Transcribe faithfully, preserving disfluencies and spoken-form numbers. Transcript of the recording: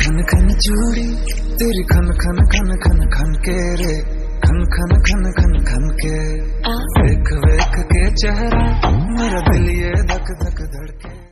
खन खन चूड़ी तेरी खन खन खन खन खन के रे, खन खन खन खन खन के। वेख वेख के चेहरा मेरा दिल ये धक धक धड़के।